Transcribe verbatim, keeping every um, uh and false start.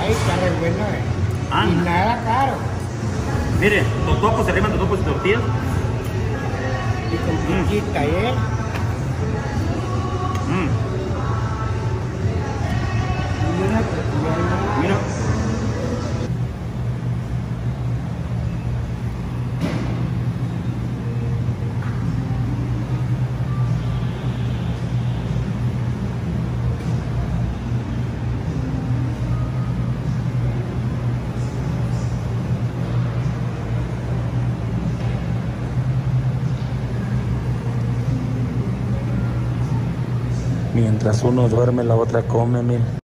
Ay, sabe bueno, eh. Ah. Y nada caro. Mire, totopos, se arriman totopos y tortillas. Y con piquita, ¿eh? Mm. Y una tortilla. Mira. Mientras uno duerme, la otra come, mira.